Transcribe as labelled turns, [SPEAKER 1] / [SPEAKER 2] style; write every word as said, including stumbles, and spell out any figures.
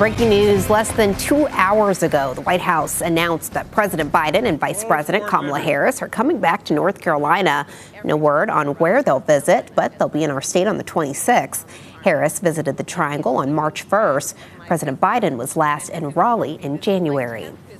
[SPEAKER 1] Breaking news less than two hours ago, the White House announced that President Biden and Vice President Kamala Harris are coming back to North Carolina. No word on where they'll visit, but they'll be in our state on the twenty-sixth. Harris visited the Triangle on March first. President Biden was last in Raleigh in January.